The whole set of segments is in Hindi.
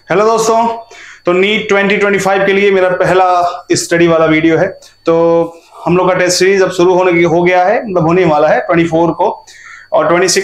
हेलो दोस्तों, तो नीट 2025 के लिए मेरा पहला स्टडी वाला वीडियो है। तो हम लोग का टेस्ट सीरीज अब शुरू हो गया है, मतलब होने वाला है 24 को, और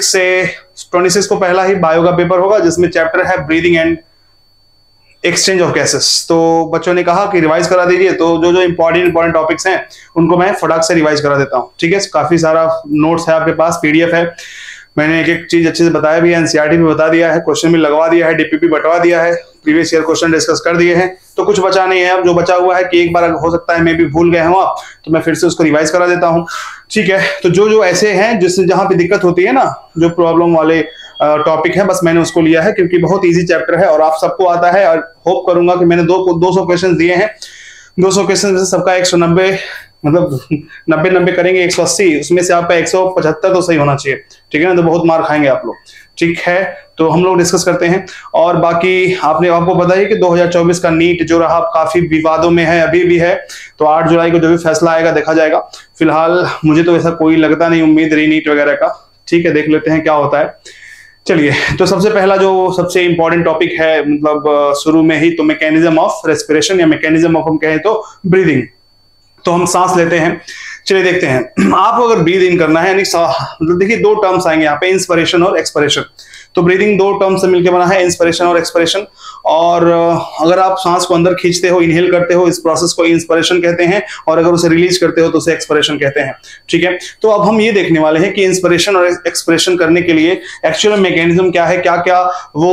26 को पहला ही बायो का पेपर होगा जिसमें चैप्टर है breathing and exchange of gases. तो बच्चों ने कहा कि रिवाइज करा दीजिए, तो जो जो इंपॉर्टेंट टॉपिक्स हैं उनको मैं फटाक से रिवाइज करा देता हूँ। ठीक है, काफी सारा नोट्स है आपके पास, पीडीएफ है, मैंने एक एक चीज अच्छे से बताया भी है, एनसीईआरटी भी बता दिया है, क्वेश्चन भी लगवा दिया है, डीपीपी बंटवा दिया है, प्रीवियस ईयर क्वेश्चन डिस्कस कर दिए हैं। तो कुछ बचा नहीं है। अब जो बचा हुआ है कि एक बार हो सकता है मैं भी भूल गए हूँ आप, तो मैं फिर से उसको रिवाइज करा देता हूँ। ठीक है, तो जो जो ऐसे हैं जिससे जहां पे दिक्कत होती है ना, जो प्रॉब्लम वाले टॉपिक है, बस मैंने उसको लिया है क्योंकि बहुत ईजी चैप्टर है और आप सबको आता है। और होप करूंगा कि मैंने 200 क्वेश्चन दिए हैं, 200 क्वेश्चन में से सबका 190 मतलब 90 करेंगे 180, उसमें से आपका 175 तो सही होना चाहिए। ठीक है ना, तो बहुत मार खाएंगे आप लोग। ठीक है, तो हम लोग डिस्कस करते हैं। और बाकी आपको पता है कि 2024 का नीट जो रहा काफी विवादों में है, अभी भी है। तो 8 जुलाई को जो भी फैसला आएगा देखा जाएगा। फिलहाल मुझे तो ऐसा कोई लगता नहीं, उम्मीद रही नीट वगैरह का। ठीक है, देख लेते हैं क्या होता है। चलिए, तो सबसे पहला जो सबसे इंपॉर्टेंट टॉपिक है, मतलब शुरू में ही, तो मैकेनिज्म ऑफ रेस्पिरेशन या मैकेनिज्म ऑफ हम कहें तो ब्रीदिंग। तो हम सांस लेते हैं, चलिए देखते हैं। आपको अगर ब्रीद इन करना है, यानी मतलब देखिए 2 टर्म्स आएंगे यहाँ पे, इंस्पिरेशन और एक्सपिरेशन। तो ब्रीदिंग 2 टर्म से मिलकर बना है, इंस्पिरेशन और एक्सपिरेशन। और अगर आप सांस को अंदर खींचते हो, इनहेल करते हो, इस प्रोसेस को इंस्पिरेशन कहते हैं, और अगर उसे रिलीज करते हो तो उसे एक्सपिरेशन कहते हैं। ठीक है, तो अब हम ये देखने वाले हैं कि इंस्पिरेशन और एक्सपिरेशन करने के लिए एक्चुअल मैकेनिज्म क्या है, क्या क्या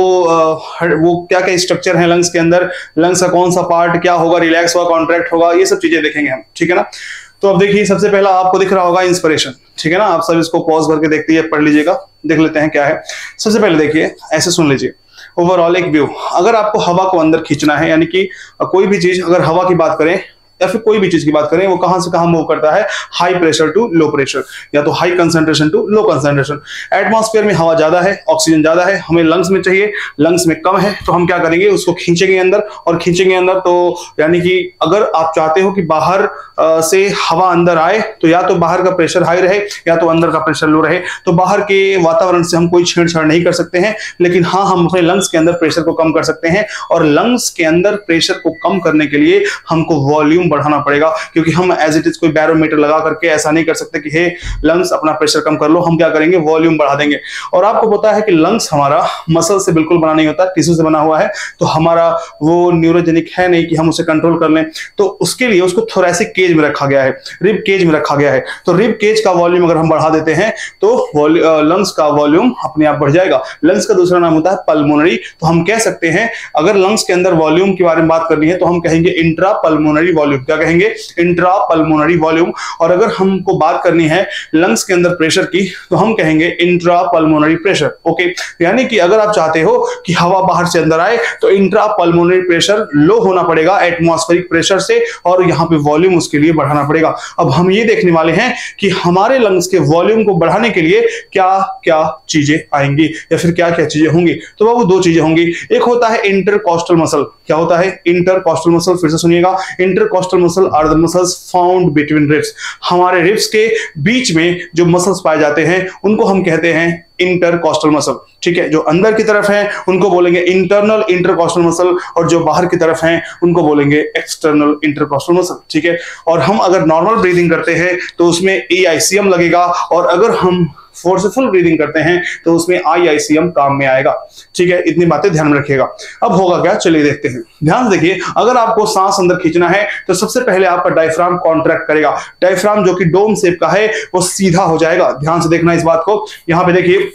वो क्या क्या स्ट्रक्चर है लंग्स के अंदर, लंग्स का कौन सा पार्ट क्या होगा, रिलैक्स होगा, कॉन्ट्रैक्ट होगा, ये सब चीजें देखेंगे हम। ठीक है ना, तो अब देखिए, सबसे पहला आपको दिख रहा होगा इंस्पिरेशन। ठीक है ना, आप सब इसको पॉज करके देखते हैं, पढ़ लीजिएगा, देख लेते हैं क्या है। सबसे पहले देखिए, ऐसे सुन लीजिए, ओवरऑल एक व्यू। अगर आपको हवा को अंदर खींचना है, यानी कि कोई भी चीज, अगर हवा की बात करें या फिर कोई भी चीज की बात करें, वो कहां से कहां मूव करता है, high pressure to low pressure, या तो high concentration to low concentration. Atmosphere में हवा ज्यादा है, ऑक्सीजन ज्यादा है, हमें लंग्स में चाहिए, लंग्स में कम है, तो हम क्या करेंगे, उसको खींचेंगे अंदर। और खींचेंगे अंदर तो यानी कि अगर आप चाहते हो कि बाहर से हवा अंदर आए, तो या तो बाहर का प्रेशर हाई रहे या तो अंदर का प्रेशर लो रहे। तो बाहर के वातावरण से हम कोई छेड़छाड़ नहीं कर सकते हैं, लेकिन हाँ, हम अपने लंग्स के अंदर प्रेशर को कम कर सकते हैं। और लंग्स के अंदर प्रेशर को कम करने के लिए हमको वॉल्यूम बढ़ाना पड़ेगा, क्योंकि हम एज इट इज कोई बैरोमीटर लगा करके ऐसा नहीं कर सकते कि हे लंग्स अपना प्रेशर कम कर लो। हम क्या करेंगे, वॉल्यूम बढ़ा देंगे। और आपको पता है कि लंग्स हमारा मसल से बिल्कुल बना नहीं होता, टिश्यू से बना हुआ है, तो हमारा वो न्यूरोजेनिक है नहीं कि हम उसे कंट्रोल कर लें। तो उसके लिए उसको थोरेसिक केज में रखा गया है, रिब केज में रखा गया है। तो रिब केज का वॉल्यूम अगर हम बढ़ा देते हैं तो लंग्स का वॉल्यूम अपने आप बढ़ जाएगा। लंग्स का दूसरा नाम होता है पल्मोनरी। तो हम कह सकते हैं, अगर लंग्स के अंदर वॉल्यूम के बारे में बात करनी है तो हम कहेंगे इंट्रा पल्मोनरी वॉल्यूम। क्या कहेंगे, इंट्रा पल्मोनरी वॉल्यूम। और अगर हमको बात करनी है लंग्स के अंदर प्रेशर की, तो हम कहेंगे इंट्रा पल्मोनरी प्रेशर। ओके, यानी कि अगर आप चाहते हो कि हवा बाहर से अंदर आए, तो इंट्रा पल्मोनरी प्रेशर लो होना पड़ेगा एटमॉस्फेरिक प्रेशर से, और यहां पे वॉल्यूम उसके लिए बढ़ाना पड़ेगा। अब हम ये देखने वाले हैं कि हमारे लंग्स के वॉल्यूम को बढ़ाने के लिए क्या क्या चीजें आएंगी, या फिर क्या क्या चीजें होंगी। तो बाबू 2 चीजें होंगी। एक होता है इंटरकॉस्टल मसल। क्या होता है इंटरकॉस्टल मसल, फिर से सुनिएगा, intercostal muscle are the muscles found between ribs. हमारे रिब्स के बीच में जो मसल्स पाए जाते हैं उनको हम कहते हैं इंटरकॉस्टल मसल। ठीक है, जो अंदर की तरफ है उनको बोलेंगे इंटरनल इंटरकॉस्टल मसल, और जो बाहर की तरफ हैं उनको बोलेंगे एक्सटर्नल इंटरकॉस्टल मसल। ठीक है, और हम अगर नॉर्मल ब्रीदिंग करते हैं तो उसमें EICM लगेगा, और अगर हम फोर्सफुल ब्रीदिंग करते हैं तो उसमें IICM काम में आएगा। ठीक है, इतनी बातें ध्यान में रखिएगा। अब होगा क्या, चलिए देखते हैं। ध्यान से देखिए, अगर आपको सांस अंदर खींचना है तो सबसे पहले आपका डायफ्राम कॉन्ट्रैक्ट करेगा। डायफ्राम जो कि डोम शेप का है वो सीधा हो जाएगा। ध्यान से देखना इस बात को। यहां पे देखिए,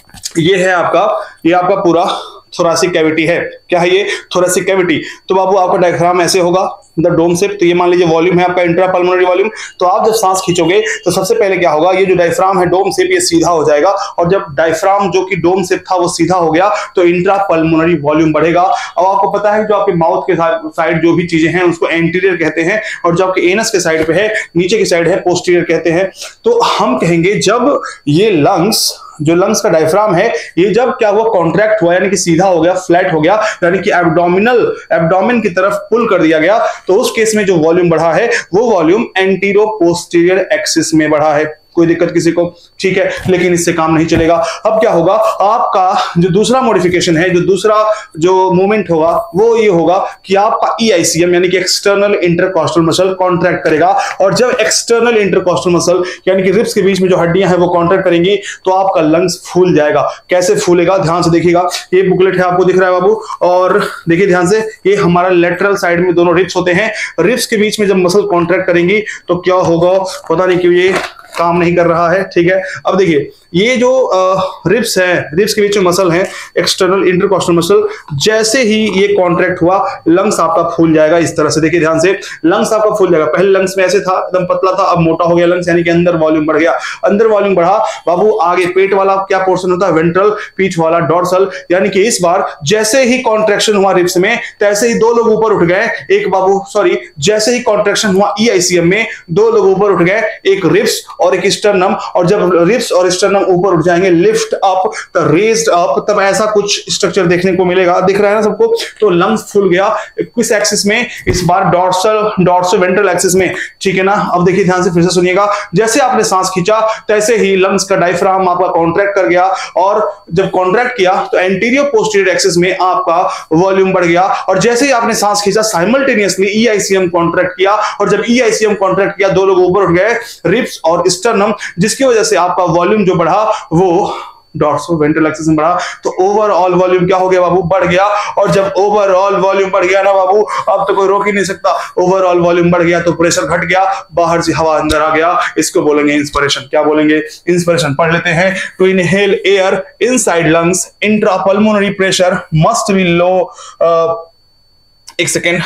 ये आपका पूरा थोरेसिक कैविटी है। क्या है ये, थोरेसिक कैविटी। तो बाबू आपका डायफ्राम ऐसे होगा, मतलब डोम शेप। तो ये मान लीजिए वॉल्यूम है आपका इंट्रा पल्मोनरी वॉल्यूम। तो आप जब सांस खींचोगे तो सबसे पहले क्या होगा, ये जो डायफ्राम है डोम शेप, ये सीधा हो जाएगा। और जब डायफ्राम जो कि डोम शेप था वो सीधा हो गया तो इंट्रा पल्मोनरी वॉल्यूम बढ़ेगा। अब आपको पता है जो आपके माउथ के साइड जो भी चीजें हैं उसको एंटीरियर कहते हैं, और जो आपके एनस के साइड पे है, नीचे की साइड है, पोस्टीरियर कहते हैं। तो हम कहेंगे जब ये लंग्स का डायफ्राम है, ये जब क्या हुआ, कॉन्ट्रैक्ट हुआ, यानी कि सीधा हो गया, फ्लैट हो गया, यानी कि एब्डोमेन की तरफ पुल कर दिया गया, तो उस केस में जो वॉल्यूम बढ़ा है वो वॉल्यूम एंटीरो पोस्टीरियर एक्सिस में बढ़ा है। कोई दिक्कत किसी को? ठीक है, लेकिन इससे काम नहीं चलेगा। अब क्या होगा, आपका जो दूसरा मॉडिफिकेशन है, जो दूसरा जो मूवमेंट होगा वो ये होगा कि आपका EICM यानी कि एक्सटर्नल इंटरकॉस्टल मसल कॉन्ट्रैक्ट करेगा। और जब एक्सटर्नल इंटरकॉस्टल मसल यानी कि रिब्स के बीच में जो हड्डियां हैं वो कॉन्ट्रैक्ट करेंगी तो आपका लंग्स फूल जाएगा। कैसे फूलेगा, ध्यान से देखिएगा। ये बुकलेट है, आपको दिख रहा है बाबू, और देखिए ध्यान से, ये हमारा लेटरल साइड में दोनों रिब्स होते हैं। रिब्स के बीच में जब मसल कॉन्ट्रैक्ट करेंगी तो क्या होगा, पता नहीं क्यों ये काम नहीं कर रहा है, ठीक है। अब देखिए, ये जो रिब्स है, रिब्स के बीच में मसल है एक्सटर्नल इंटरकॉस्टल मसल, जैसे ही ये कॉन्ट्रैक्ट हुआ लंग्स आपका फूल जाएगा। इस तरह से देखिए ध्यान से, लंग्स आपका फूल जाएगा। पहले लंग्स में ऐसे था, एकदम पतला था, अब मोटा हो गया लंग्स, यानी कि अंदर वॉल्यूम बढ़ गया। अंदर वॉल्यूम बढ़ा बाबू, आगे पेट वाला क्या पोर्शन होता है, वेंट्रल, पीठ वाला डॉर्सल। यानी कि इस बार जैसे ही कॉन्ट्रैक्शन हुआ रिब्स में, तैसे ही दो लोग ऊपर उठ गए। एक बाबू सॉरी, जैसे ही कॉन्ट्रैक्शन हुआ EICM में, दो लोग ऊपर उठ गए, एक रिब्स और एक स्टर्नम। और जब रिब्स और स्टर्नम ऊपर उठ जाएंगे, lift up, the raised up, तब ऐसा कुछ स्ट्रक्चर देखने को मिलेगा। दिख रहा है ना सबको। तो लंग्स फूल गया किस एक्सिस में, इस बार डॉर्सल वेंट्रल एक्सिस में, ठीक है ना। अब देखिए ध्यान से, फिर से सुनिएगा। जैसे आपने सांस खींचा तैसे ही लंग्स का डायफ्राम आपका कॉन्ट्रैक्ट कर गया, और जब कॉन्ट्रैक्ट किया तो एंटीरियर पोस्टीरियर एक्सिस में आपका वॉल्यूम बढ़ गया। और जैसे ही आपने सांस खींचा साइमल्टेनियसली EICM कॉन्ट्रैक्ट किया, और जब EICM कॉन्ट्रैक्ट किया दो लोग ऊपर उठ गए, रिब्स और स्टर्नम, जिसकी वजह से आपका वॉल्यूम जो बढ़ा वो डॉर्सो वेंट्रल एक्सिस में बढ़ा। तो ओवरऑल वॉल्यूम क्या हो गया बाबू, बढ़ गया। और जब ओवरऑल वॉल्यूम बढ़ गया ना बाबू, अब तो कोई रोक ही नहीं सकता। ओवरऑल वॉल्यूम बढ़ गया तो प्रेशर घट गया, बाहर से हवा अंदर आ गया। इसको बोलेंगे इंस्पिरेशन। क्या बोलेंगे, इंस्पिरेशन। पढ़ लेते हैं। To inhale air inside lungs, intrapulmonary pressure must be low, एक second,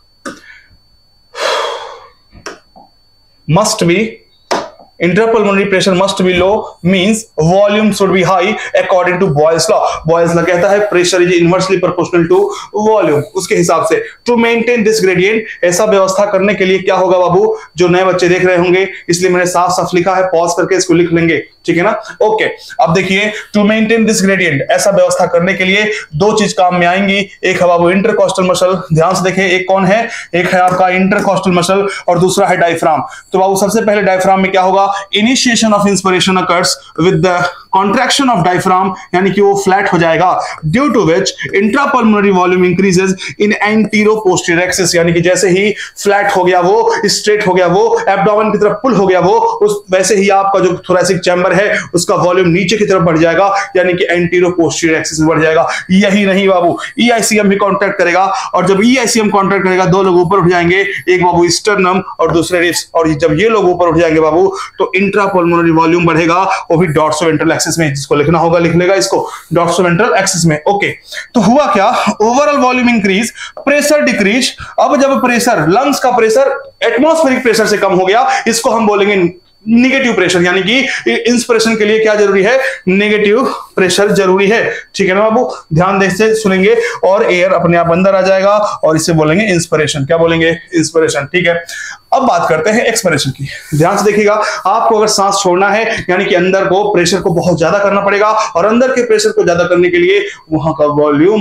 must be intrapulmonary pressure must be low means volume should be high according to Boyle's law. Boyle's law कहता है pressure is inversely proportional to volume। उसके हिसाब से to maintain this gradient, ऐसा व्यवस्था करने के लिए क्या होगा बाबू, जो नए बच्चे देख रहे होंगे इसलिए मैंने साफ साफ लिखा है, पॉज करके इसको लिख लेंगे, ठीक है ना। ओके, अब देखिए, टू मेंटेन दिस ग्रेडियंट, ऐसा व्यवस्था करने के लिए दो चीज काम में आएंगी। एक है बाबू इंटरकॉस्टल मसल, ध्यान से देखिए, एक कौन है, एक है आपका इंटरकॉस्टल मसल और दूसरा है डायफ्राम। तो बाबू सबसे पहले डायफ्राम में क्या होगा, initiation of inspiration occurs with the contraction of diaphragm, यानी कि वो फ्लैट हो जाएगा, due to which intrapulmonary volume increases in antero posterior axis, यानी कि जैसे ही फ्लैट हो गया वो, स्ट्रेट हो गया वो, एब्डोमेन की तरफ पुल हो गया वो, उस वैसे ही आपका जो थोरैसिक चैम्बर है उसका वॉल्यूम नीचे की तरफ बढ़ जाएगा, यानी कि एंटीरो पोस्टीरियर एक्सिस में बढ़ जाएगा। यही नहीं बाबू, EICM भी कॉन्ट्रैक्ट करेगा, और जब EICM कॉन्ट्रैक्ट करेगा दो लोग ऊपर उठ जाएंगे, एक बाबू स्टर्नम और दूसरे रिब्स, और जब ये लोग ऊपर उठ जाएंगे बाबू तो इंट्रापल्मोनरी वॉल्यूम बढ़ेगा, वो भी डॉर्सोवेंट्रल एक्सिस में। जिसको लिखना होगा लिख लेगा इसको, डॉर्सोवेंट्रल एक्सिस में। ओके, तो हुआ क्या, overall volume increase, pressure decrease. अब जब प्रेशर, लंग्स का प्रेशर एटमॉस्फेरिक प्रेशर से कम हो गया, इसको हम बोलेंगे नेगेटिव प्रेशर, यानी कि इंस्पिरेशन के लिए क्या जरूरी है, नेगेटिव प्रेशर जरूरी है, ठीक है ना बाबू। ध्यान से सुनेंगे और एयर अपने आप अंदर आ जाएगा और इसे बोलेंगे इंस्पिरेशन। क्या बोलेंगे, इंस्पिरेशन, ठीक है। अब बात करते हैं एक्सपिरेशन की। ध्यान से देखिएगा, आपको अगर सांस छोड़ना है यानी कि अंदर को प्रेशर को बहुत ज्यादा करना पड़ेगा, और अंदर के प्रेशर को ज्यादा करने के लिए वहां का वॉल्यूम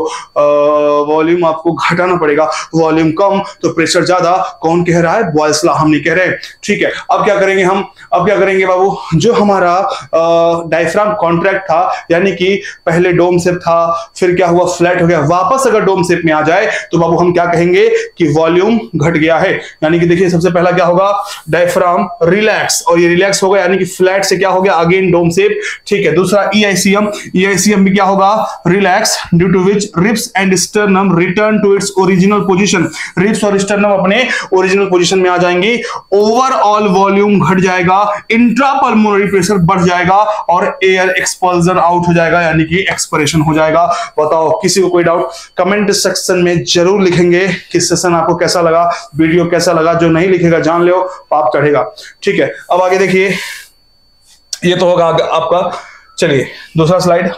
आपको घटाना पड़ेगा। वॉल्यूम कम तो प्रेशर ज्यादा। कौन कह रहा है, बॉयल्स लॉ, हम नहीं कह रहे, ठीक है। अब क्या करेंगे हम, अब क्या करेंगे बाबू, जो हमारा डायफ्राम कॉन्ट्रैक्ट था, यानी कि पहले डोम शेप था, फिर क्या हुआ, फ्लैट हो गया, वापस अगर डोम शेप में आ जाए तो बाबू हम क्या कहेंगे कि वॉल्यूम घट गया है। यानी कि देखिए सबसे पहला क्या होगा, डायफ्राम रिलैक्स, और ये रिलैक्स होगा यानी कि फ्लैट से क्या हो गया, अगेन डोम शेप, ठीक है। दूसरा EICM में क्या होगा, relax, due to which ribs and sternum return to its original position. Ribs और स्टर्नम अपने ओरिजिनल पोजीशन में आ जाएंगे, ओवरऑल वॉल्यूम घट जाएगा, इंट्रापल्मोनरी प्रेशर बढ़ जाएगा और एयर एक्सपल्जन आउट हो जाएगा, यानी कि एक्सपिरेशन हो जाएगा। बताओ किसी को कोई डाउट, कमेंट सेक्शन में जरूर लिखेंगे कि सेशन आपको कैसा लगा, वीडियो कैसा लगा। जो नहीं लिखेगा जान लो पाप चढ़ेगा, ठीक है। अब आगे देखिए, ये तो होगा आपका, चलिए दूसरा स्लाइड।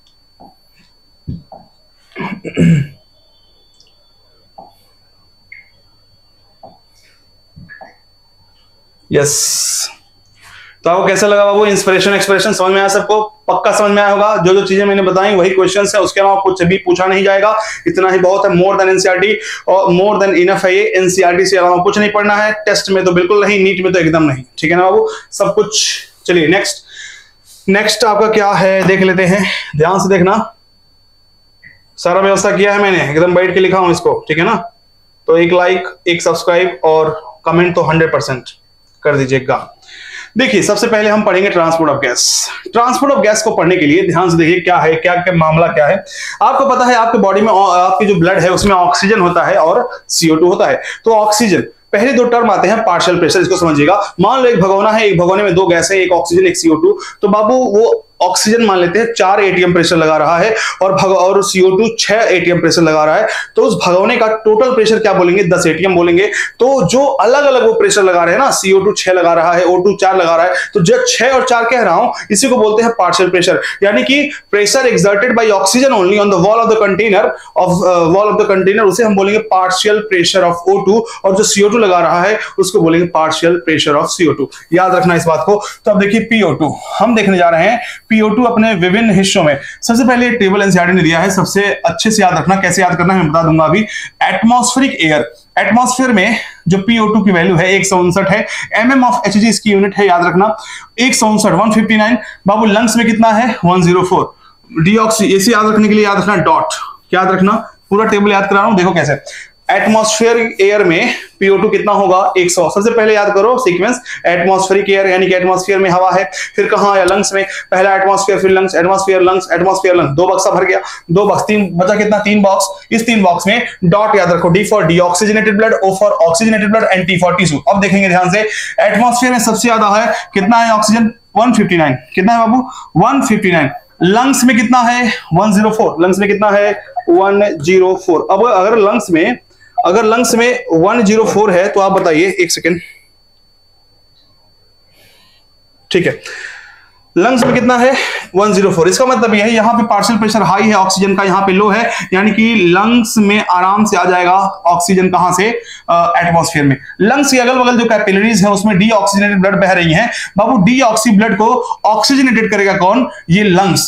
यस, तो आपको कैसा लगा बाबू, इंस्पिरेशन एक्सप्रेशन समझ में आया सबको, पक्का समझ में आया होगा। जो जो चीजें मैंने बताई वही क्वेश्चंस है, उसके अलावा कुछ भी पूछा नहीं जाएगा, इतना ही बहुत है। मोर देन एनसीईआरटी और मोर देन इनफ है ये, एनसीईआरटी से अलावा कुछ नहीं पढ़ना है। टेस्ट में तो बिल्कुल नहीं, नीट में तो एकदम नहीं, ठीक है ना बाबू, सब कुछ। चलिए नेक्स्ट, नेक्स्ट आपका क्या है देख लेते हैं, ध्यान से देखना, सारा व्यवस्था किया है मैंने, एकदम बैठ के लिखा हूं इसको, ठीक है ना। तो एक लाइक, एक सब्सक्राइब और कमेंट तो 100% कर दीजिएगा। देखिए सबसे पहले हम पढ़ेंगे transport of gas. Transport of gas को पढ़ने के लिए ध्यान से देखिए क्या है, क्या क्या मामला क्या है। आपको पता है आपके बॉडी में आपकी जो ब्लड है उसमें ऑक्सीजन होता है और CO2 होता है। तो ऑक्सीजन, पहले दो टर्म आते हैं पार्शियल प्रेशर, इसको समझिएगा। मान लो एक भगोना है, एक भगोने में दो गैस है, एक ऑक्सीजन एक CO2। तो बाबू वो ऑक्सीजन मान लेते हैं 4 ATM प्रेशर लगा रहा है और CO2 6 ATM प्रेशर लगा रहा है। तो उस भगोने का टोटल प्रेशर क्या बोलेंगे, 10 ATM बोलेंगे। तो जो अलग अलग वो प्रेशर लगा रहे हैं ना, CO2 6 लगा रहा है, O2 4 लगा रहा है, तो जब 6 और 4 कह रहा हूं इसी को बोलते हैं पार्शियल प्रेशर। यानी कि pressure exerted by oxygen only on the wall of the container, उसे हम बोलेंगे पार्शियल प्रेशर ऑफ O2। और जो CO2 लगा रहा है उसको बोलेंगे पार्शियल प्रेशर ऑफ CO2। याद रखना इस बात को। तो अब देखिए PO2 हम देखने जा रहे हैं। PO2 अपने विभिन्न हिस्सों में, सबसे पहले टेबल एनसीईआरटी ने दिया है, सबसे अच्छे से याद रखना। कैसे याद करना है मैं बता दूंगा अभी। एटमॉस्फेरिक एयर, एटमॉस्फेयर में जो PO2 की वैल्यू है 159 है। mm ऑफ Hg इसकी यूनिट है, याद रखना 159 159। बाबू लंग्स में कितना है 104। डीऑक्सी, ऐसे याद रखने के लिए याद रखना डॉट, याद रखना पूरा टेबल याद करा रहा हूं, देखो कैसे। एटमॉस्फेरिक एयर में PO2 कितना होगा 100। सबसे पहले याद करो सीक्वेंस, एटमॉस्फेरिक एयर यानी कि एटमॉस्फेयर में हवा है, फिर कहां आया लंग्स में, पहला एटमॉस्फेयर फिर lungs, atmosphere lungs atmosphere lungs, 2 बक्सा भर गया, 2 बक्स, 3 बचा कितना 3 बॉक्स। इस 3 बॉक्स में डॉट याद रखो, D for deoxygenated blood, O for oxygenated blood and T for tissue. अब देखेंगे ध्यान से, एटमॉस्फेयर में सबसे ज्यादा है कितना है ऑक्सीजन 159, कितना है बाबू 159। लंग्स में कितना है 104, लंग्स में कितना है 104। अब अगर लंग्स में 104 है तो आप बताइए, एक सेकेंड, ठीक है, लंग्स में कितना है 104। इसका मतलब यह है यहाँ पे पार्शियल प्रेशर हाई है ऑक्सीजन का, यहाँ पे लो है, यानी कि लंग्स में आराम से आ जाएगा ऑक्सीजन, कहां से एटमॉस्फेयर में। लंग्स के अगल बगल जो कैपिलरीज है उसमें डीऑक्सीजनेटेड ब्लड बह रही है। बाबू डीऑक्सी ब्लड को ऑक्सीजनेटेड करेगा कौन, ये लंग्स।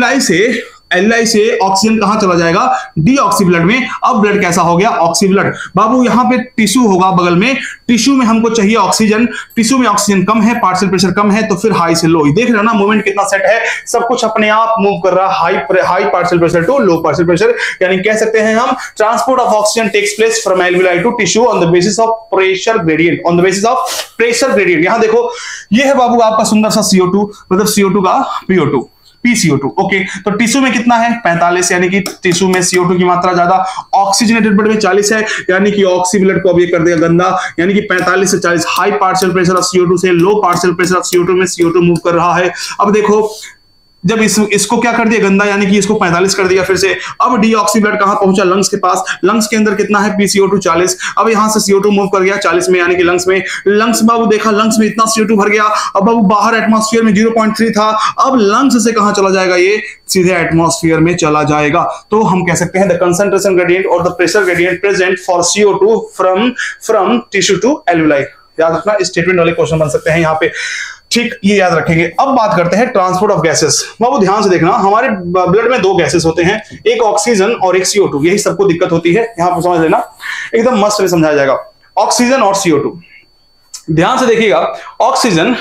एल्यूलाई से ऑक्सीजन कहां चला जाएगा डीऑक्सी ब्लड में। अब ब्लड कैसा हो गया ऑक्सी ब्लड। बाबू यहां पे टिश्यू होगा बगल में, टिश्यू में हमको चाहिए ऑक्सीजन, टिश्यू में ऑक्सीजन कम है, पार्शियल प्रेशर कम है, तो फिर हाई से लो। देख रहे हो ना मूवमेंट कितना सेट है, सब कुछ अपने आप मूव कर रहा है, high partial pressure to low partial pressure. यानी कह सकते हैं हम transport of oxygen takes place from alveoli to tissue on the basis of pressure gradient, on the basis of pressure gradient. यहां देखो ये है बाबू आपका सुंदर सा CO2, मतलब CO2 का PO2 PCO2। ओके, तो टिश्यू में कितना है 45, यानी कि टिश्यू में CO2 की मात्रा ज्यादा। ऑक्सीजनेटेड ब्लड में 40 है, यानी कि ऑक्सी ब्लड को अब ये कर देगा गंदा, यानी कि 45 से 40 high partial pressure of CO2 से लो पार्शियल प्रेशर ऑफ CO2 में CO2 मूव कर रहा है। अब देखो जब इसको क्या कर दिया गंदा, यानी कि इसको 45 कर दिया फिर से। अब डीऑक्सी ब्लड कहां पहुंचा लंग्स के पास, लंग्स के अंदर कितना है PCO2 40। अब यहां से CO2 मूव कर गया 40 में, यानी कि लंग्स में। लंग्स बाबू देखा लंग्स में इतना CO2 भर गया। अब बाबू बाहर एटमॉस्फेयर में 0.3 था, अब लंग्स से कहां चला जाएगा, ये सीधे एटमॉस्फेयर में चला जाएगा। तो हम कह सकते हैं द कंसंट्रेशन ग्रेडियंट और the pressure gradient present for CO2 from tissue to alveoli. याद रखना, स्टेटमेंट वाले क्वेश्चन बन सकते हैं यहाँ पे, ठीक, ये याद रखेंगे। अब बात करते हैं ट्रांसपोर्ट ऑफ गैसेस। बाबू ध्यान से देखना, हमारे ब्लड में 2 गैसेस होते हैं, एक ऑक्सीजन और एक CO2। यही सबको दिक्कत होती है, यहां पर समझ लेना, एकदम मस्त में समझाया जाएगा। ऑक्सीजन और CO2 ध्यान से देखिएगा। ऑक्सीजन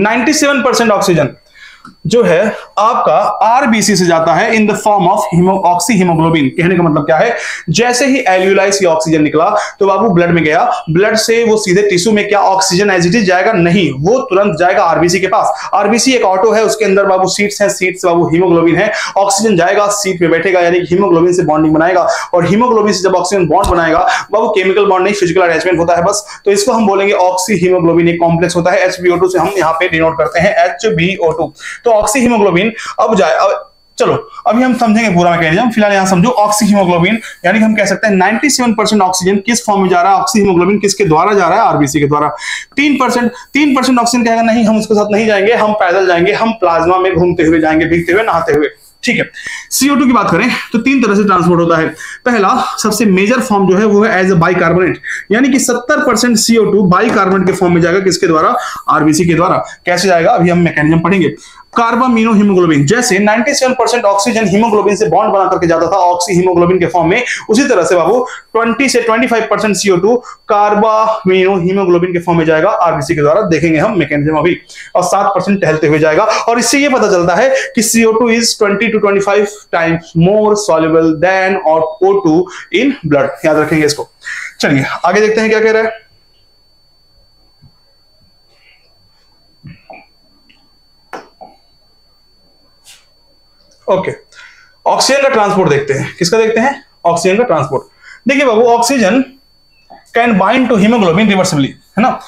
97% ऑक्सीजन जो है आपका आरबीसी से जाता है in the form of oxy haemoglobin. कहने का मतलब क्या है, जैसे ही एल्यूलाई से ऑक्सीजन निकला तो बाबू ब्लड में गया, ब्लड से वो सीधे टिश्यू में क्या ऑक्सीजन एज इट इज जाएगा, नहीं, वो तुरंत जाएगा आरबीसी के पास। आरबीसी एक ऑटो है, उसके अंदर बाबू सीट्स हैं, सीट्स बाबू हीमोग्लोबिन है। ऑक्सीजन जाएगा सीट पे बैठेगा, यानी हीमोग्लोबिन से बॉन्डिंग बनाएगा, और हीमोग्लोबिन से जब ऑक्सीजन बॉन्ड बनाएगा बाबू केमिकल बॉन्ड नहीं, फिजिकल अटैचमेंट होता है बस। तो इसको हम बोलेंगे ऑक्सी हीमोग्लोबिन। एक कॉम्प्लेक्स होता है HbO2 से हम यहाँ पे डिनोट करते हैं HbO2। तो ऑक्सी हीमोग्लोबिन अब जाए, चलो अभी हम समझेंगे पूरा मैकेनिज्म, फिलहाल यहां समझो। ऑक्सी हीमोग्लोबिन यानी कि हम कह सकते हैं 97% ऑक्सीजन किस फॉर्म में जा रहा है, ऑक्सी हीमोग्लोबिन किसके द्वारा जा रहा है, आरबीसी के द्वारा। 3% ऑक्सीजन कहेगा नहीं, हम उसके साथ नहीं जाएंगे, हम पैदल जाएंगे, हम प्लाज्मा में घूमते हुए जाएंगे, भीगते हुए, नहाते हुए, ठीक है। CO2 की बात करें तो 3 तरह से ट्रांसपोर्ट होता है। पहला सबसे मेजर फॉर्म जो है वो है एज अ बाइकार्बोनेट, यानी कि 70% CO2 बाइकार्बोनेट के फॉर्म में जाएगा, किसके द्वारा, आरबीसी के द्वारा। कैसे जाएगा अभी हम मैकेनिज्म पढ़ेंगे। Carbamino haemoglobin. जैसे 97% ऑक्सीजन हीमोग्लोबिन से बॉन्ड बना करके जाता था ऑक्सी हीमोग्लोबिन के फॉर्म में, उसी तरह से बाबू 20 से 25% CO2 कार्बामिनो हीमोग्लोबिन के फॉर्म में जाएगा आरबीसी के द्वारा। देखेंगे हम मैकेनिज्म अभी। और 7% टहलते हुए जाएगा। और इससे यह पता चलता है कि CO2 is 20 to 25 times more soluble than O2 in blood. याद रखेंगे इसको। चलिए आगे देखते हैं क्या कह रहा है। ओके, ऑक्सीजन का ट्रांसपोर्ट देखते हैं। किसका देखते हैं? ऑक्सीजन का ट्रांसपोर्ट। देखिए बाबू, oxygen can bind to haemoglobin reversibly, है ना।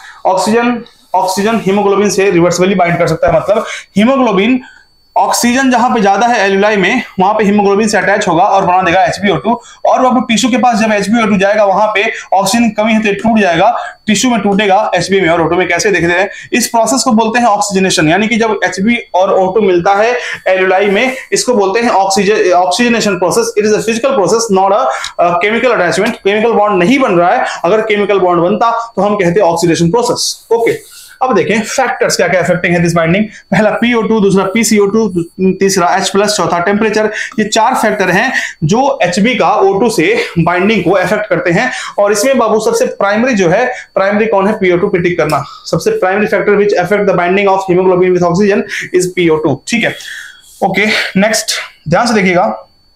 ऑक्सीजन हीमोग्लोबिन से रिवर्सिबली बाइंड कर सकता है। मतलब हीमोग्लोबिन ऑक्सीजन जहां पे ज्यादा है एल्यूलाई में, वहां पे हीमोग्लोबिन से अटैच होगा और बना देगा HbO2। और वो टिश्यू के पास जब HbO2 जाएगा, वहां पे ऑक्सीजन की कमी है तो टूट जाएगा, टिश्यू में टूटेगा Hb में और O2 में। कैसे देखते हैं? इस प्रोसेस को बोलते हैं ऑक्सीजनेशन। यानी कि जब Hb और O2 मिलता है एल्यूलाई में, इसको बोलते हैं oxygenation process. It is a physical process, not a chemical attachment. Chemical bond नहीं बन रहा है। अगर केमिकल बॉन्ड बनता तो हम कहते हैं ऑक्सीडेशन प्रोसेस। ओके, अब देखें फैक्टर्स क्या क्या अफेक्टिंग है दिस बाइंडिंग। पहला PO2, दूसरा PCO2, तीसरा H+, चौथा टेम्परेचर। ये 4 फैक्टर हैं जो Hb का O2 से बाइंडिंग को अफेक्ट करते हैं। और इसमें बाबू सबसे प्राइमरी जो है, प्राइमरी कौन है? PO2 पे टिक करना। सबसे primary factor which affect the binding of haemoglobin with oxygen is PO2। ठीक है, ओके नेक्स्ट ध्यान से देखिएगा।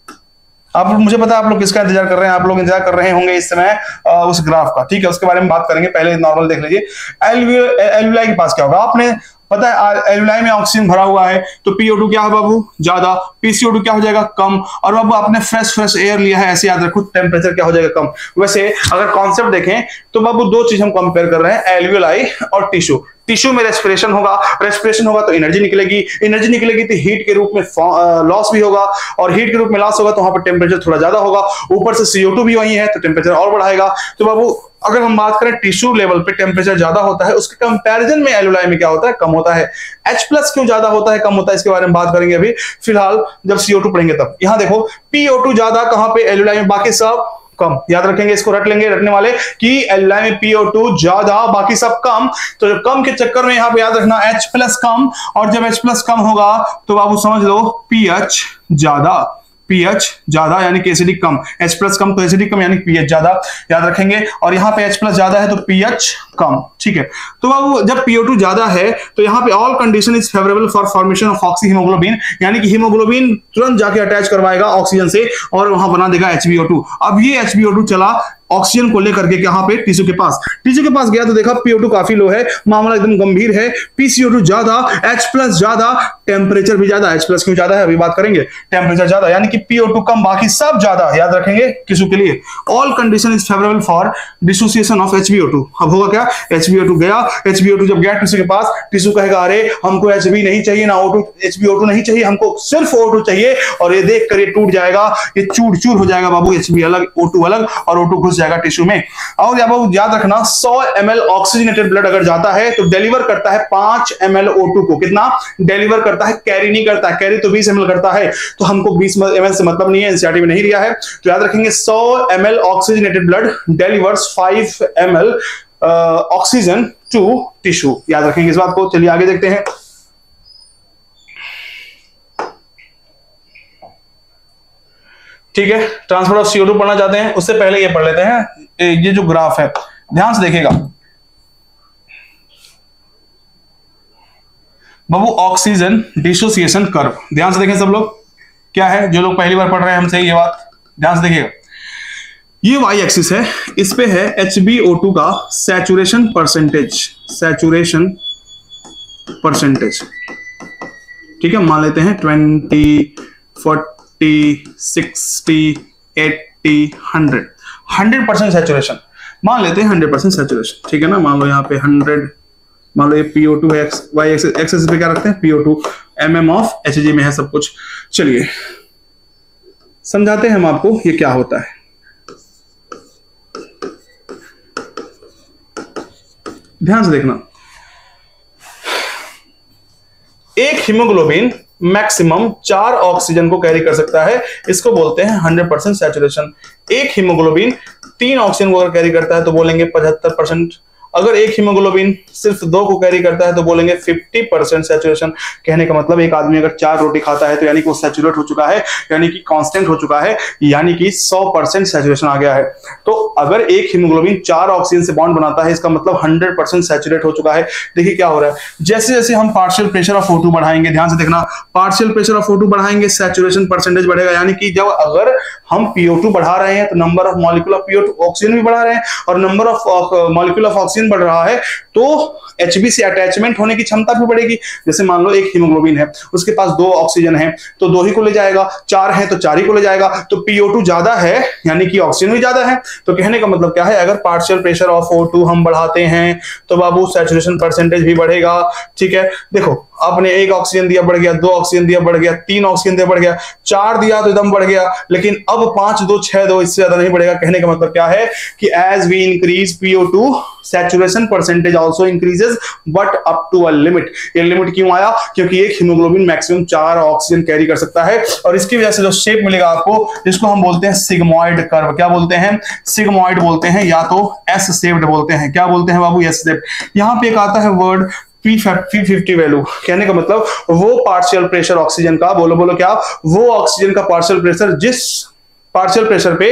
आप मुझे पता है आप लोग किसका इंतजार कर रहे हैं। आप लोग इंतजार कर रहे होंगे इस समय उस ग्राफ का। ठीक है, उसके बारे में बात करेंगे। पहले नॉर्मल देख लीजिए। एल्यूलाई के पास क्या होगा? आपने पता है एल्यूलाई में ऑक्सीजन भरा हुआ है तो PO2 क्या है बाबू? ज्यादा। PCO2 क्या हो जाएगा? कम। और बाबू आपने फ्रेश एयर लिया है, ऐसे याद रखो, टेम्परेचर क्या हो जाएगा? कम। वैसे अगर कॉन्सेप्ट देखें तो बाबू 2 चीज हम कंपेयर कर रहे हैं, एल्यूलाई और टिश्यू। टिश्यू में रेस्पिरेशन होगा तो एनर्जी निकलेगी तो हीट के रूप में लॉस भी होगा। और हीट के रूप में लॉस होगा तो वहां पर टेम्परेचर थोड़ा ज्यादा होगा। ऊपर से CO2 भी वही है तो टेम्परेचर और बढ़ाएगा। तो बाबू अगर हम बात करें टिश्यू लेवल पे टेम्परेचर ज्यादा होता है, उसके कंपैरिजन में एल्यूलाई में क्या होता है? कम होता है। H+ क्यों ज्यादा होता है, कम होता है, इसके बारे में बात करेंगे अभी। फिलहाल जब CO2 पढ़ेंगे तब। यहां देखो PO2 ज्यादा कहां पे? एल्यूलाई में, बाकी सब कम। याद रखेंगे, इसको रट लेंगे रटने वाले कि एल्यूलाई में PO2 ज्यादा, बाकी सब कम। तो जब कम के चक्कर में यहां पे याद रखना H+ कम। और जब H+ कम होगा तो बाबू समझ लो pH ज्यादा यानी कि एसिडिक कम। H+ कम तो एसिडिक कम यानी pH ज्यादा। याद रखेंगे। और यहां पे H+ ज्यादा है तो pH कम। ठीक है, तो बाबू जब PO2 ज्यादा है तो यहां पे all condition is favourable for formation of oxy haemoglobin. यानी कि हीमोग्लोबिन तुरंत जाके अटैच करवाएगा ऑक्सीजन से और वहां बना देगा HbO2। अब ये HbO2 चला ऑक्सीजन को लेकर के कहां पे? टिश्यू के पास गया तो देखा PO2 काफी लो है, मामला एकदम गंभीर है। PCO2 ज्यादा, H+ ज्यादा, टेम्परेचर भी ज्यादा। H+ क्यों ज्यादा है अभी बात करेंगे। टेम्परेचर ज्यादा यानी कि PO2 कम, बाकी सब ज्यादा। याद रखेंगे टिश्यू के लिए। All condition is favourable for dissociation of HbO2। अब होगा क्या? HbO2 गया, HbO2 जब गया टिश्यू के पास, टिश्यू कहेगा अरे हमको Hb नहीं चाहिए ना HbO2 नहीं चाहिए, हमको सिर्फ O2 चाहिए। और ये देख कर ये टूट जाएगा, ये चूर हो जाएगा बाबू। Hb अलग, O2 अलग, और O2 घुस जाएगा टिश्यू में। और याद रखना 100 ml ऑक्सीजनेटेड ब्लड अगर जाता है तो डिलीवर करता है 5 ml O2 को। कितना डिलीवर करता है? कैरी नहीं करता है। कैरी तो 20 ml करता है, तो हमको 20 ml से मतलब नहीं है, एनसीईआरटी में नहीं लिया है। तो याद रखेंगे 100 ml oxygenated blood delivers 5 ml oxygen to tissue. याद रखेंगे इस बात को। चलिए आगे देखते हैं। ठीक है, ट्रांसपोर्ट ऑफ CO2 पढ़ना चाहते हैं, उससे पहले ये पढ़ लेते हैं। ये जो ग्राफ है ध्यान से देखिएगा बाबू, ऑक्सीजन डिसोसिएशन कर्व। ध्यान से देखें सब लोग, क्या है? जो लोग पहली बार पढ़ रहे हैं हमसे ये बात ध्यान से देखिएगा। ये Y एक्सिस है, इस पे है HbO2 का सैचुरेशन परसेंटेज। ठीक है, मान लेते हैं 20, 40, 60, 80, 100% सैचुरेशन मान लेते हैं। 100% सैचुरेशन, ठीक है ना। मान लो यहाँ पे 100, मान लो ये PO2 है, Y एक्सिस पे क्या रखते हैं? PO2 mm ऑफ Hg में है सब कुछ। चलिए समझाते हैं हम आपको ये क्या होता है। ध्यान से देखना, एक हीमोग्लोबिन मैक्सिमम 4 ऑक्सीजन को कैरी कर सकता है, इसको बोलते हैं 100% सैचुरेशन। एक हीमोग्लोबिन 3 ऑक्सीजन को अगर कैरी करता है तो बोलेंगे 75%। अगर एक हीमोग्लोबिन सिर्फ 2 को कैरी करता है तो बोलेंगे 50% सैचुरेशन। कहने का मतलब एक आदमी अगर 4 रोटी खाता है तो यानी कि वो सैचुरेट हो चुका है, यानी कि कांस्टेंट हो चुका है, यानी कि 100% सैचुरेशन आ गया है। तो अगर एक हीमोग्लोबिन 4 ऑक्सीजन से बॉन्ड बनाता है, इसका मतलब 100% सैचुरेट हो चुका है। देखिए क्या हो रहा है, जैसे जैसे हम पार्शियल प्रेशर ऑफ O2 बढ़ाएंगे, ध्यान से देखना, पार्शियल प्रेशर ऑफ O2 बढ़ाएंगे सैचुरेशन परसेंटेज बढ़ेगा। यानी कि जब अगर हम PO2 बढ़ा रहे हैं तो number of molecule of PO2 oxygen भी बढ़ा रहे हैं, और number of molecule of oxygen बढ़ रहा है तो Hb से अटैचमेंट होने की क्षमता भी बढ़ेगी। जैसे मान लो एक हीमोग्लोबिन है, उसके पास 2 ऑक्सीजन है तो 2 ही को ले जाएगा, 4 है तो 4 ही को ले जाएगा, तो PO2 ज्यादा है यानी कि ऑक्सीजन भी ज्यादा है। तो कहने का मतलब क्या है, अगर पार्शियल प्रेशर ऑफ O2 हम बढ़ाते हैं तो बाबू सैचुरेशन परसेंटेज भी बढ़ेगा। ठीक है, देखो आपने 1 ऑक्सीजन दिया बढ़ गया, 2 ऑक्सीजन दिया बढ़ गया, 3 ऑक्सीजन दिया बढ़ गया, 4 दिया तो एकदम बढ़ गया, लेकिन अब 5, 2, 6, 2 इससे ज्यादा नहीं बढ़ेगा। कहने का मतलब क्या है कि as we increase PO2 saturation percentage also increases but up to a limit. ये लिमिट क्यों आया, क्योंकि एक हीमोग्लोबिन मैक्सिमम 4 ऑक्सीजन कैरी कर सकता है, और इसकी वजह से जो शेप मिलेगा आपको, जिसको हम बोलते हैं सिग्मॉइड कर्व। क्या बोलते हैं, सिग्मॉइड बोलते हैं, या तो एस शेप्ड बोलते हैं। क्या बोलते हैं बाबू, एस शेप्ड। यहां पे एक आता है वर्ड P50 वैल्यू। कहने का मतलब वो पार्शियल प्रेशर ऑक्सीजन का, बोलो क्या, वो ऑक्सीजन का पार्शियल प्रेशर जिस पार्शियल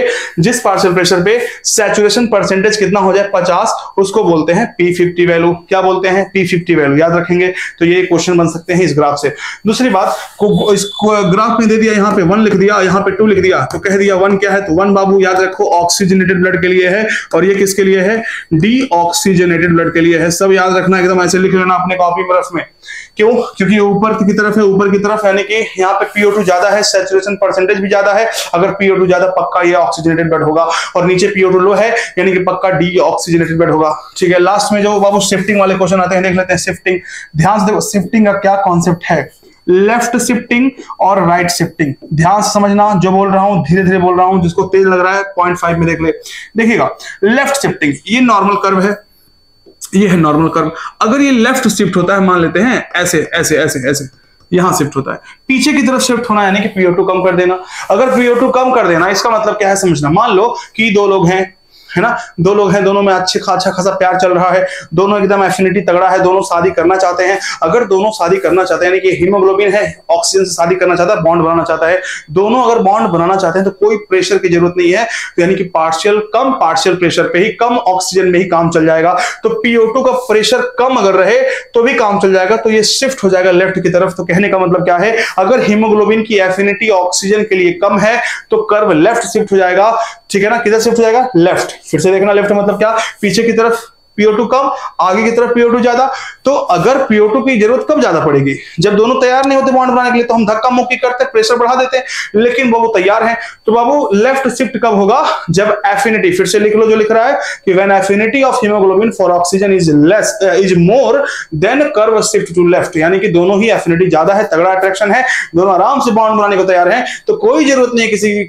प्रेशर पे सैचुरेशन परसेंटेज कितना हो जाए 50, उसको बोलते हैं P50 वैल्यू। क्या बोलते हैं, P50 वैल्यू। याद रखेंगे तो ये क्वेश्चन बन सकते हैं इस ग्राफ से। दूसरी बात, इस ग्राफ में दे दिया, यहाँ पे 1 लिख दिया, यहाँ पे 2 लिख दिया, तो कह दिया 1 क्या है, तो 1 बाबू याद रखो ऑक्सीजनेटेड ब्लड के लिए है, और ये किसके लिए है, डीऑक्सीजनेटेड ब्लड के लिए है। सब याद रखना, एकदम ऐसे लिख लेना अपने कॉपी में रफ में। क्यों, क्योंकि ऊपर की तरफ है, ऊपर की तरफ, यानी कि यहाँ पे PO2 ज्यादा है, सैचुरेशन परसेंटेज भी ज्यादा है। अगर PO2 ज्यादा पक्का ये ऑक्सीजनेटेड ब्लड होगा, और नीचे PO2 लो है यानी कि पक्का डीऑक्सीजनेटेड ब्लड होगा। ठीक है, लास्ट में जो बाबू शिफ्टिंग वाले क्वेश्चन आते हैं देख लेते हैं। शिफ्टिंग, ध्यान से देखो शिफ्टिंग का क्या कॉन्सेप्ट है, लेफ्ट शिफ्टिंग और राइट शिफ्टिंग। ध्यान से समझना, जो बोल रहा हूं धीरे धीरे बोल रहा हूं, जिसको तेज लग रहा है 0.5 में देख ले। देखिएगा लेफ्ट शिफ्टिंग, ये नॉर्मल कर्व है, ये है नॉर्मल कर्व। अगर ये लेफ्ट शिफ्ट होता है, मान लेते हैं ऐसे ऐसे ऐसे ऐसे, यहां शिफ्ट होता है, पीछे की तरफ शिफ्ट होना यानी कि PO2 कम कर देना। अगर PO2 कम कर देना, इसका मतलब क्या है समझना। मान लो कि 2 लोग हैं, है ना, 2 लोग हैं, दोनों में अच्छा खासा प्यार चल रहा है, दोनों एकदम एफिनिटी तगड़ा है, दोनों शादी करना चाहते हैं। अगर दोनों शादी करना चाहते हैं, यानी कि हीमोग्लोबिन है, ऑक्सीजन से शादी करना चाहता है, बॉन्ड बनाना चाहता है, दोनों अगर बॉन्ड बनाना चाहते हैं तो कोई प्रेशर की जरूरत नहीं है, तो यानी कि पार्शियल प्रेशर पे ही, कम ऑक्सीजन में ही काम चल जाएगा। तो PO2 का प्रेशर कम अगर रहे तो भी काम चल जाएगा, तो ये शिफ्ट हो जाएगा लेफ्ट की तरफ। तो कहने का मतलब क्या है, अगर हीमोग्लोबिन की एफिनिटी ऑक्सीजन के लिए कम है तो कर्व लेफ्ट शिफ्ट हो जाएगा। ठीक है ना, किधर शिफ्ट हो जाएगा, लेफ्ट। फिर से देखना, लेफ्ट मतलब क्या, पीछे की तरफ PO2 कम, आगे की तरफ PO2 ज्यादा। तो अगर PO2 की जरूरत कब ज्यादा पड़ेगी, जब दोनों तैयार नहीं होते बॉन्ड बनाने के लिए, तो हम धक्का मुक्की करते, प्रेशर बढ़ा देते, लेकिन बाबू तैयार हैं। तो बाबू लेफ्ट शिफ्ट कब होगा, जब एफिनिटी, फिर से लिख लो जो लिख रहा है कि when affinity of haemoglobin for oxygen is more than curve shift to left. यानी कि दोनों ही एफिनिटी ज्यादा है, तगड़ा अट्रैक्शन है, दोनों आराम से बॉन्ड बनाने को तैयार हैं, तो कोई जरूरत नहीं है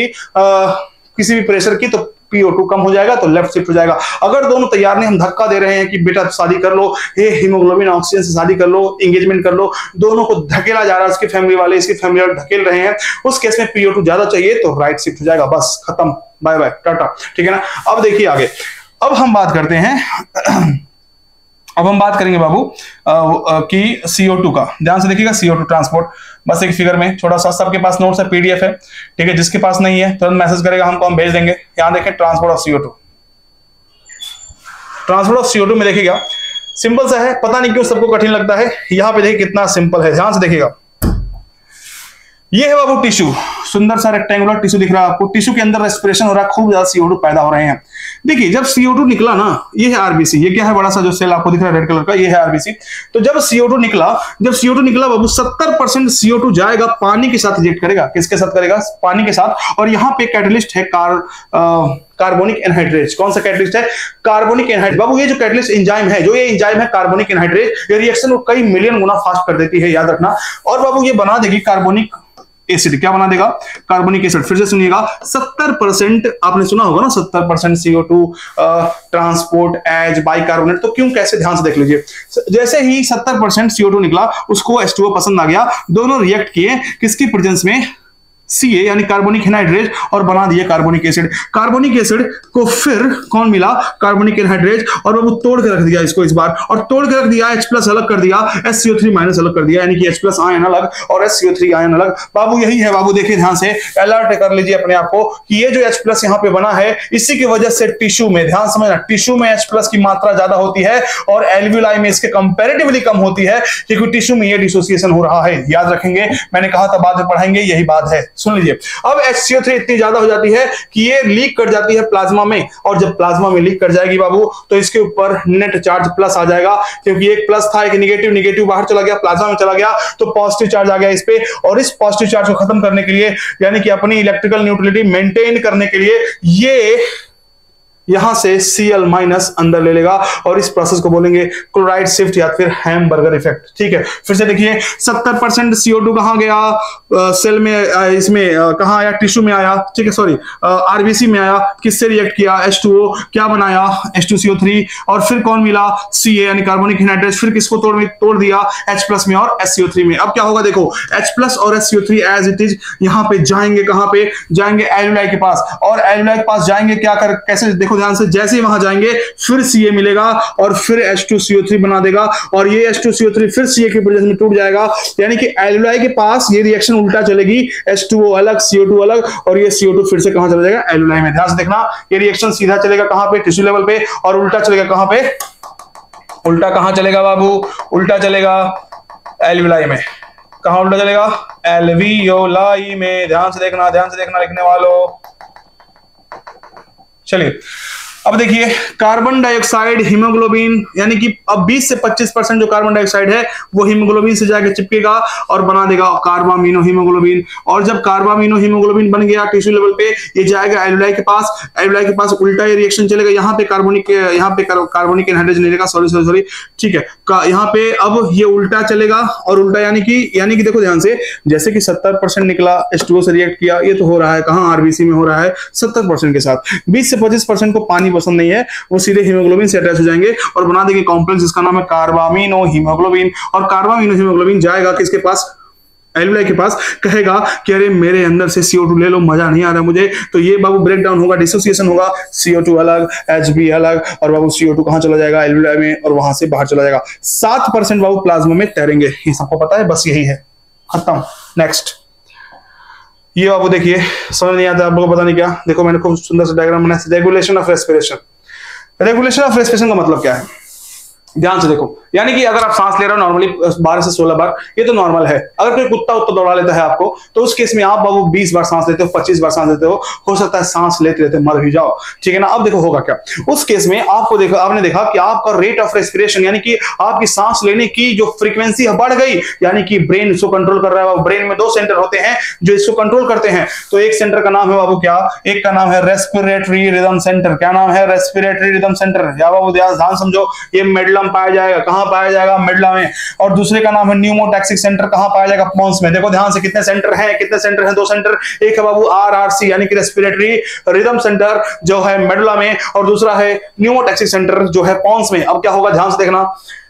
किसी भी प्रेशर की, तो PO2 कम हो जाएगा तो लेफ्ट शिफ्ट हो जाएगा। अगर दोनों तैयार नहीं, हम धक्का दे रहे हैं कि बेटा शादी कर लो, हे हीमोग्लोबिन ऑक्सीजन से शादी कर लो, एंगेजमेंट कर लो, दोनों को धकेला जा रहा है, उसकी फैमिली वाले इसकी फैमिली वाले धकेल रहे हैं, उस केस में PO2 ज्यादा चाहिए तो राइट शिफ्ट हो जाएगा, बस खत्म, बाय बाय टाटा। ठीक है ना, अब देखिए आगे, अब हम बात करते हैं, अब हम बात करेंगे बाबू कि CO2 का। ध्यान से देखिएगा, CO2 ट्रांसपोर्ट, बस एक फिगर में छोटा सा, सबके पास नोट्स है, PDF है। ठीक है, जिसके पास नहीं है तुरंत मैसेज करेगा, हमको हम भेज देंगे। यहां देखें transport of CO2, transport of CO2 में देखिएगा सिंपल सा है, पता नहीं क्यों सबको कठिन लगता है। यहां पे देखिए कितना सिंपल है, ध्यान से देखिएगा। ये है बाबू टिश्यू, सुंदर सा रेक्टेंगुलर टिश्यू दिख रहा है आपको, टिश्यू के अंदर रेस्पिरेशन हो रहा है, खूब ज्यादा CO2 पैदा हो रहे हैं। देखिए जब CO2 निकला ना, ये है RBC, ये क्या है बड़ा सा जो सेल आपको दिख रहा है रेड कलर का, ये है RBC। तो जब CO2 निकला बाबू 70% CO2 जाएगा, पानी के साथ रिएक्ट करेगा। किसके साथ करेगा, पानी के साथ। और यहाँ पे कैटलिस्ट है कार्बोनिक एनहाइड्रेज। कौन सा कैटलिस्ट है, कार्बोनिक एनहाइड्रेज। बाबू ये जो कैटलिस्ट एंजाइम है, जो ये एंजाइम है कार्बोनिक एनहाइड्रेज, ये रिएक्शन को कई मिलियन गुना फास्ट कर देती है, याद रखना। और बाबू ये बना देगी कार्बोनिक एसिड। क्या बना देगा, कार्बोनिक एसिड। फिर से सुनिएगा, 70% आपने सुना होगा ना, 70% CO2 ट्रांसपोर्ट एज बाइकार्बोनेट। तो क्यों, कैसे, ध्यान से देख लीजिए। जैसे ही 70% CO2 निकला, उसको H2O पसंद आ गया, दोनों रिएक्ट किए किसकी प्रेजेंस में, Ca यानी कार्बोनिक एनहाइड्रेज और बना दिए कार्बोनिक एसिड। कार्बोनिक एसिड को फिर कौन मिला, कार्बोनिक एनहाइड्रेज, और वो तोड़ के रख दिया इसको इस बार, और तोड़ के रख दिया H+ अलग कर दिया, SCO3- अलग कर दिया, यानी कि H+ आयन अलग और SCO3 आयन अलग। बाबू यही है बाबू, देखिए ध्यान से अलर्ट कर लीजिए अपने आप को कि ये जो H+ यहाँ पे बना है इसी की वजह से टिश्यू में, ध्यान समझना, टिश्यू में H+ की मात्रा ज्यादा होती है और एल्वियोलाई में इसके कंपैरेटिवली कम होती है, क्योंकि टिश्यू में ये डिसोसिएशन हो रहा है। याद रखेंगे, मैंने कहा था बाद में पढ़ाएंगे, यही बात है। सुन लीजिए, अब HCO3 इतनी ज्यादा हो जाती है कि ये लीक कर जाती है प्लाज्मा में, और जब प्लाज्मा में लीक कर जाएगी बाबू तो इसके ऊपर नेट चार्ज प्लस आ जाएगा, क्योंकि एक प्लस था, एक निगेटिव बाहर चला गया, प्लाज्मा में चला गया, तो पॉजिटिव चार्ज आ गया इस पे, और इस पॉजिटिव चार्ज को खत्म करने के लिए, यानी कि अपनी इलेक्ट्रिकल न्यूट्रलिटी मेंटेन करने के लिए, ये यहां से Cl- अंदर ले लेगा, और इस प्रोसेस को बोलेंगे क्लोराइड शिफ्ट या फिर हैमबर्गर इफेक्ट। ठीक है, फिर से देखिए 70% CO2 कहां गया, सेल में, इसमें कहां आया, टिश्यू में आया, ठीक है, सॉरी RBC में आया, किससे रिएक्ट किया, H2O क्या बनाया, H2CO3, और फिर कौन मिला, Ca यानी कार्बोनिक एनहाइड्रेज, फिर किसको तोड़ दिया, H+ में और SCO3 में। अब क्या होगा देखो, H+ और SCO3 एज इट इज यहां पे जाएंगे, कहां पे जाएंगे, एल्वियोलाई के पास, और एल्वियोलाई के पास जाएंगे क्या कर, कैसे, देखो ध्यान से, जैसे ही वहां जाएंगे फिर Ca मिलेगा और फिर H2CO3 बना देगा, और ये H2CO3 फिर Ca के प्रेजेंस में टूट जाएगा, यानी कि एल्वियोलाई के पास ये रिएक्शन उल्टा चलेगी, H2O अलग, CO2 अलग, और ये CO2 फिर से कहां चला जाएगा, एल्वियोलाई में। ध्यान से देखना, ये रिएक्शन सीधा चलेगा कहां पे, टिश्यू लेवल पे, और उल्टा चलेगा कहां पे, उल्टा कहां चलेगा बाबू, उल्टा चलेगा एल्वियोलाई में। कहां उल्टा चलेगा, एल्वियोलाई में। ध्यान से देखना लिखने वालों। चलिए अब देखिए, कार्बन डाइऑक्साइड हीमोग्लोबिन, यानी कि अब 20 से 25% जो कार्बन डाइऑक्साइड है वो हीमोग्लोबिन से जाके चिपकेगा और बना देगा कार्बामिनो हीमोग्लोबिन, और जब कार्बामिनो हीमोग्लोबिन बन गया टिश्यू लेवल पे, ये जाएगा एल्वियोलाई के पास, एल्वियोलाई के पास उल्टा ये रिएक्शन चलेगा, यहाँ पे कार्बोनिक एनहाइड्रेज ले लेगा, सॉरी ठीक है, यहाँ पे अब ये उल्टा चलेगा, और उल्टा यानी कि देखो ध्यान से, जैसे कि 70% निकला, H2O से रिएक्ट किया, ये तो हो रहा है कहां, RBC में हो रहा है 70% के साथ। 20 से 25% को पानी पसंद नहीं है, वो सीधे हीमोग्लोबिन से अटैच हो जाएंगे और बना देंगे कॉम्प्लेक्स जिसका नाम है कार्बामिनो हीमोग्लोबिन, और कार्बामिनो हीमोग्लोबिन जाएगा किसके पास, एल्वियोलाई के पास, कहेगा कि अरे मेरे अंदर से CO2 ले लो, मजा नहीं आ रहा मुझे, तो ये बाबू ब्रेक डाउन होगा, डिसोसिएशन होगा, CO2 अलग, Hb अलग, और बाबू CO2 कहां चला जाएगा, एल्वियोलाई में, और वहां से बाहर चला जाएगा। 7% बाबू प्लाज्मा में तैरेंगे, ये सबको पता है, बस यही है, खत्म। नेक्स्ट ये बाबू देखिए, समझ नहीं आता आपको, पता नहीं क्या, देखो मैंने खूब सुंदर सा डायग्राम बनाया, regulation of respiration. Regulation of respiration का मतलब क्या है, ध्यान से देखो, यानी कि अगर आप सांस ले रहे हो नॉर्मली 12 से 16 बार, ये तो नॉर्मल है। अगर कोई कुत्ता उत्ता दौड़ा लेता है आपको, तो उस केस में आप बाबू 20 बार सांस लेते हो, 25 बार सांस लेते हो सकता है सांस लेते लेते मर भी जाओ, ठीक है ना। अब देखो होगा क्या, उस केस में आपने देखा कि आपका रेट ऑफ रेस्पिरेशन, यानी कि आपकी सांस लेने की जो फ्रीक्वेंसी बढ़ गई, यानी कि ब्रेन इसको कंट्रोल कर रहा है। ब्रेन में 2 सेंटर होते हैं जो इसको कंट्रोल करते हैं, तो एक सेंटर का नाम है बाबू क्या, एक का नाम है रेस्पिरेटरी रिदम सेंटर। क्या नाम है, रेस्पिरेटरी रिदम सेंटर। या बाबू ध्यान समझो, ये मेडुलम पाया जाएगा, कहां पाया जाएगा, मेडुला में। और दूसरे का नाम है न्यूमोटैक्सिक सेंटर, कहां पाया जाएगा, पोन्स में। देखो ध्यान से, कितने सेंटर हैं, 2 सेंटर। एक है बाबू RRC यानी कि रेस्पिरेटरी रिदम सेंटर जो है मेडुला में, और दूसरा है न्यूमोटैक्सिक सेंटर जो है पोन्स में। अब क्या होगा, ध्यान से देखना,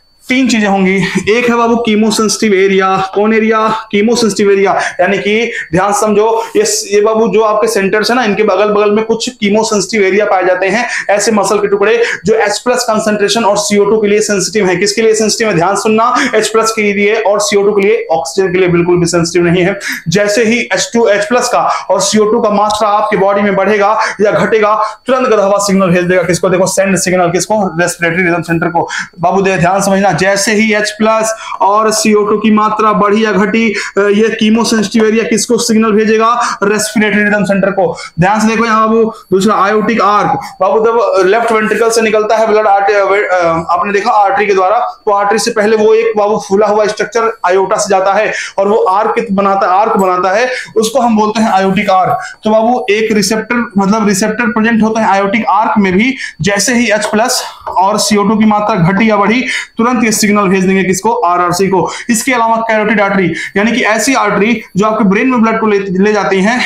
3 चीजें होंगी। एक है बाबू कीमोसेंसिटिव एरिया। कौन एरिया, कीमोसेंसिटिव एरिया, यानी कि ध्यान समझो, ये बाबू जो आपके सेंटर्स है ना, इनके बगल बगल में कुछ कीमोसेंसिटिव एरिया पाए जाते हैं, ऐसे मसल के टुकड़े जो H+ कंसंट्रेशन और CO2 के लिए सेंसिटिव है। किसके लिए सेंसिटिव है, ध्यान सुनना, H+ के लिए और CO2 के लिए, ऑक्सीजन के लिए बिल्कुल भी सेंसिटिव नहीं है। जैसे ही H+ का और CO2 का मात्रा आपकी बॉडी में बढ़ेगा या घटेगा, तुरंत गधवा सिग्नल भेज देगा, किसको, देखो सेंड सिग्नल, किसको, रेस्पिरेटरी रिदम सेंटर को। बाबू ध्यान समझना, जैसे ही H+ और CO2 की मात्रा बढ़ी या घटी, ये कीमोसेंसिटिव एरिया किसको सिग्नल भेजेगा, रेस्पिरेटरी रिदम सेंटर को। ध्यान से देखो यहाँ बाबू, दूसरा आयोटिक आर्क। बाबू जब लेफ्ट वेंट्रिकल से निकलता है ब्लड, आपने देखा आर्टरी के द्वारा, तो आर्टरी से पहले वो एक बाबू फूला हुआ स्ट्रक्चर आयोटा से जाता है और वो आर्क बनाता है, उसको हम बोलते हैं आयोटिक आर्क। तो बाबू एक रिसेप्टर प्रेजेंट होता है आयोटिक आर्क में भी। जैसे ही H+ और CO2 की मात्रा घटी या बढ़ी, तुरंत ये सिग्नल भेज देंगे, किसको, RRC को। इसके अलावा कैरोटिड आर्टरी, यानी कि ऐसी आर्टरी जो आपके ब्रेन में ब्लड को ले जाती हैं,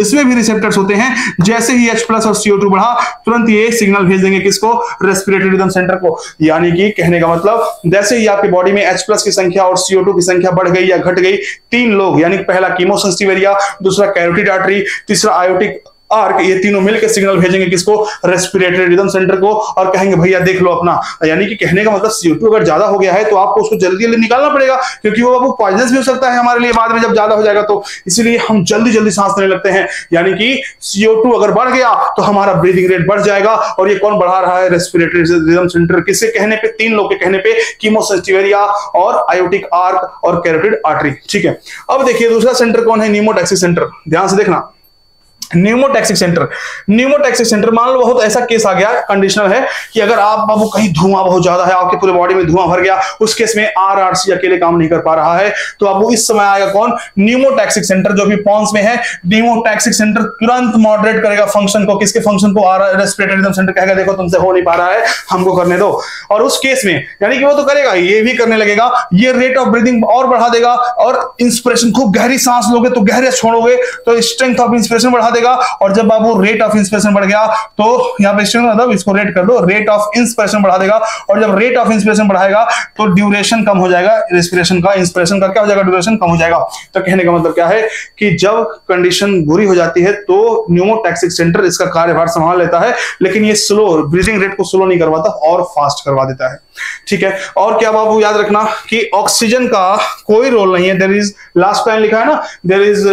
इसमें भी रिसेप्टर्स होते हैं। जैसे ही H+ और CO2 बढ़ा, तुरंत ये सिग्नल भेज देंगे किसको? रेस्पिरेटरी रिदम सेंटर को। यानी कि कहने का मतलब, जैसे ही आपकी बॉडी में H+ की संख्या और CO2 की संख्या बढ़ गई या घट गई, 3 लोग, यानी पहला कीमोसेंसिटिव एरिया, दूसरा कैरोटिड आर्टरी, तीसरा आयोटिक आर्क, ये तीनों मिलकर सिग्नल भेजेंगे किसको? रेस्पिरेटरी रिदम सेंटर को, और कहेंगे भैया देख लो अपना। यानी कि कहने का मतलब CO2 अगर ज्यादा हो गया है तो आपको उसको जल्दी जल्दी निकालना पड़ेगा, क्योंकि वो पॉइजनस भी हो सकता है हमारे लिए बाद में जब ज्यादा हो जाएगा तो। इसीलिए हम जल्दी जल्दी सांस लेने लगते हैं। यानी कि CO2 अगर बढ़ गया तो हमारा ब्रीदिंग रेट बढ़ जाएगा। और ये कौन बढ़ा रहा है? Respiratory rhythm centre. किसके कहने पे? 3 लोग के कहने पे, कीमोसेंसिटिव एरिया और आयोटिक आर्क और कैरोटिड आर्टरी। ठीक है, अब देखिए दूसरा सेंटर कौन है? Pneumotaxic centre. ध्यान से देखना, न्यूमोटैक्सिक सेंटर। न्यूमोटैक्सिक सेंटर, मान लो बहुत ऐसा केस आ गया, कंडीशनल है कि अगर आप बाबू कहीं धुआं बहुत ज्यादा है, आपके पूरे बॉडी में धुआं भर गया, उस केस में RRC अकेले काम नहीं कर पा रहा है, तो आपको इस समय आएगा कौन? न्यूमोटैक्सिक सेंटर, जो भी पॉन्स में है। न्यूमोटैक्सिक सेंटर तुरंत मॉडरेट करेगा फंक्शन को। किसके फंक्शन को? रेस्पिरेटरी रिदम सेंटर कहेगा देखो तुमसे हो नहीं पा रहा है, हमको करने दो। और उस केस में यानी कि वो तो करेगा, ये भी करने लगेगा, ये रेट ऑफ ब्रीदिंग और बढ़ा देगा। और इंस्पिरेशन, खूब गहरी सांस लोगे तो गहरे छोड़ोगे तो स्ट्रेंथ ऑफ इंस्पिरेशन बढ़ा देगा। और जब बाबू रेट ऑफ इंस्पिरेशन बढ़ गया तो यहां पे मतलब इसको रेट कर दो, रेट ऑफ इंस्पिरेशन बढ़ा देगा। और जब रेट ऑफ इंस्पिरेशन बढ़ाएगा तो ड्यूरेशन कम हो जाएगा रेस्पिरेशन का, इंस्पिरेशन का क्या हो जाएगा? ड्यूरेशन कम हो जाएगा। तो कहने का मतलब क्या है कि जब कंडीशन बुरी हो जाती है तो न्यूमोटैक्सिक सेंटर इसका कार्यभार संभाल लेता है, लेकिन ये स्लो, ब्रीदिंग रेट को स्लो नहीं करवाता और फास्ट करवा देता है। ठीक है, और क्या बाबू याद रखना कि ऑक्सीजन का कोई रोल नहीं है। देयर इज, लास्ट टाइम लिखा है ना, there is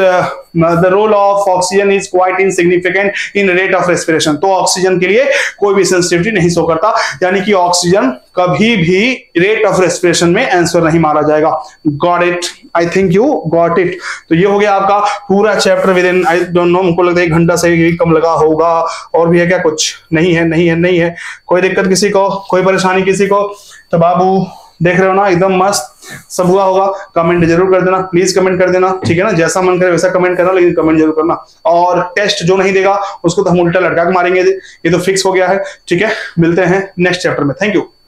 the role of oxygen is quite insignificant in rate of respiration. तो ऑक्सीजन के लिए कोई भी सेंसिटिविटी नहीं शो करता, यानी कि ऑक्सीजन कभी भी रेट ऑफ रेस्पिरेशन में आंसर नहीं मारा जाएगा। Got it? I think you got it. तो ये हो गया आपका पूरा chapter within, I don't know, मुझको लगता है 1 घंटा से भी कम लगा होगा। और भी है क्या कुछ? नहीं है, नहीं है, नहीं है। कोई दिक्कत किसी को, कोई परेशानी किसी को? तो बाबू देख रहे हो ना, एकदम मस्त सब हुआ होगा। कमेंट जरूर कर देना, प्लीज कमेंट कर देना। ठीक है ना, जैसा मन करे वैसा कमेंट करना, लेकिन कमेंट जरूर करना। और टेस्ट जो नहीं देगा उसको तो हम उल्टा लटका के मारेंगे, ये तो फिक्स हो गया है। ठीक है, मिलते हैं नेक्स्ट चैप्टर में। Thank you.